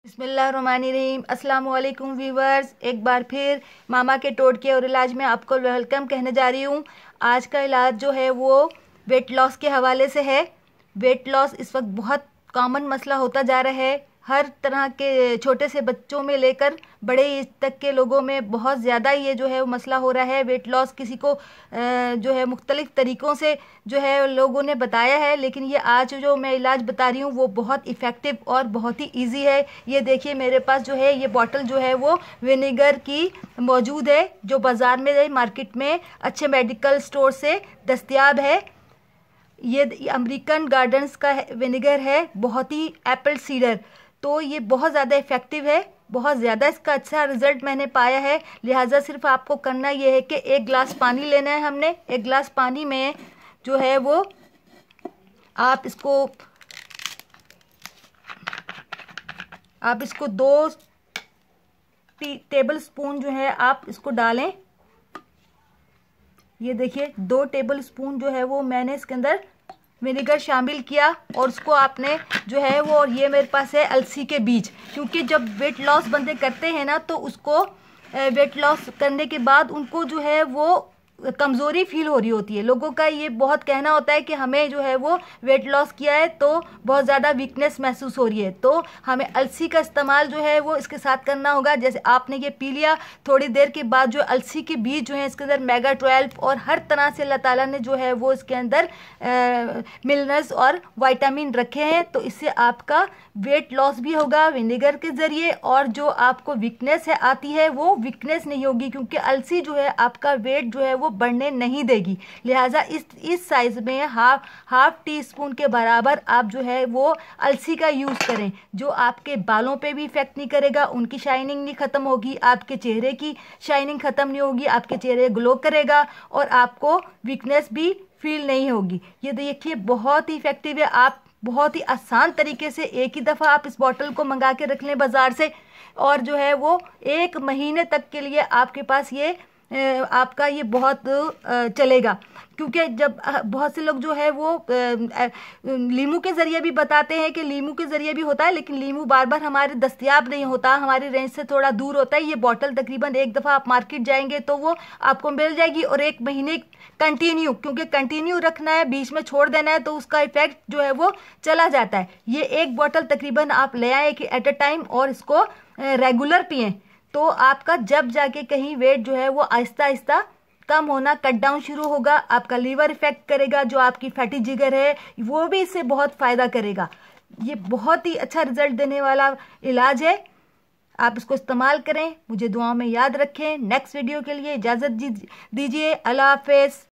बिस्मिल्लाहिर्रहमानिर्रहीम। अस्सलाम वालेकुम व्यूवर्स, एक बार फिर मामा के टोटके और इलाज में आपको वेलकम कहने जा रही हूँ। आज का इलाज जो है वो वेट लॉस के हवाले से है। वेट लॉस इस वक्त बहुत कॉमन मसला होता जा रहा है। हर तरह के छोटे से बच्चों में लेकर बड़े एज तक के लोगों में बहुत ज़्यादा ये जो है वो मसला हो रहा है। वेट लॉस किसी को जो है मुख्तलिफ तरीक़ों से जो है लोगों ने बताया है, लेकिन ये आज जो मैं इलाज बता रही हूँ वो बहुत इफ़ेक्टिव और बहुत ही इजी है। ये देखिए मेरे पास जो है ये बॉटल जो है वो विनेगर की मौजूद है, जो बाज़ार में मार्केट में अच्छे मेडिकल स्टोर से दस्तयाब है। ये अमेरिकन गार्डन्स का विनेगर है, बहुत ही एप्पल सीडर। तो ये बहुत ज़्यादा इफ़ेक्टिव है, बहुत ज़्यादा इसका अच्छा रिज़ल्ट मैंने पाया है। लिहाजा सिर्फ आपको करना ये है कि एक गिलास पानी लेना है हमने। एक गिलास पानी में जो है वो आप इसको 2 टेबल स्पून जो है आप इसको डालें। ये देखिए 2 टेबल स्पून जो है वो मैंने इसके अंदर विनेगर शामिल किया और उसको आपने जो है वो, और ये मेरे पास है अलसी के बीज, क्योंकि जब वेट लॉस बंदे करते हैं ना तो उसको वेट लॉस करने के बाद उनको जो है वो कमज़ोरी फील हो रही होती है। लोगों का ये बहुत कहना होता है कि हमें जो है वो वेट लॉस किया है तो बहुत ज़्यादा वीकनेस महसूस हो रही है, तो हमें अलसी का इस्तेमाल जो है वो इसके साथ करना होगा। जैसे आपने ये पी लिया, थोड़ी देर के बाद जो अलसी के बीज जो है इसके अंदर मेगा 12 और हर तरह से अल्लाह ताला ने जो है वो इसके अंदर मिनरल्स और विटामिन रखे हैं, तो इससे आपका वेट लॉस भी होगा विनेगर के ज़रिए, और जो आपको वीकनेस है आती है वो वीकनेस नहीं होगी, क्योंकि अलसी जो है आपका वेट जो है वो बढ़ने नहीं देगी। लिहाजा इस साइज में हाफ टी स्पून के बराबर आप जो है वो अलसी का यूज़ करें, जो आपके बालों पे भी इफेक्ट नहीं करेगा, उनकी शाइनिंग नहीं ख़त्म होगी, आपके चेहरे की शाइनिंग ख़त्म नहीं होगी, आपके चेहरे ग्लो करेगा और आपको वीकनेस भी फील नहीं होगी। ये देखिए बहुत ही इफेक्टिव है। आप बहुत ही आसान तरीके से एक ही दफ़ा आप इस बॉटल को मंगा के रख लें बाज़ार से, और जो है वो 1 महीने तक के लिए आपके पास ये आपका ये बहुत चलेगा। क्योंकि जब बहुत से लोग जो है वो लीमू के ज़रिए भी बताते हैं कि लीमू के ज़रिए भी होता है, लेकिन लीमू बार बार हमारे दस्तयाब नहीं होता, हमारी रेंज से थोड़ा दूर होता है। ये बॉटल तकरीबन एक दफ़ा आप मार्केट जाएंगे तो वो आपको मिल जाएगी, और 1 महीने कंटिन्यू, क्योंकि कंटिन्यू रखना है, बीच में छोड़ देना है तो उसका इफेक्ट जो है वो चला जाता है। ये एक बॉटल तकरीबन आप ले आए कि एट अ टाइम, और इसको रेगुलर पिएं, तो आपका जब जाके कहीं वेट जो है वो आहिस्ता आहिस्ता कम होना, कट डाउन शुरू होगा। आपका लीवर इफेक्ट करेगा, जो आपकी फैटी जिगर है वो भी इससे बहुत फ़ायदा करेगा। ये बहुत ही अच्छा रिजल्ट देने वाला इलाज है, आप इसको इस्तेमाल करें। मुझे दुआओं में याद रखें। नेक्स्ट वीडियो के लिए इजाज़त दीजिए। अल्लाह हाफ़िज़।